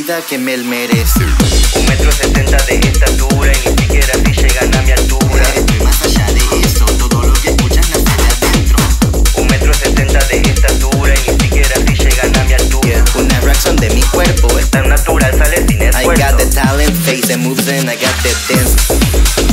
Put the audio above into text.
vida que me merece. 1,70 m de estatura y ni siquiera si llegan a mi altura. Estoy más allá de eso, todo lo que escuchas nace de adentro. 1,70 m de estatura y ni siquiera si llegan a mi altura. Una reacción de mi cuerpo Tan natural, sale sin I esfuerzo. got the talent, face and moves and I got the dance.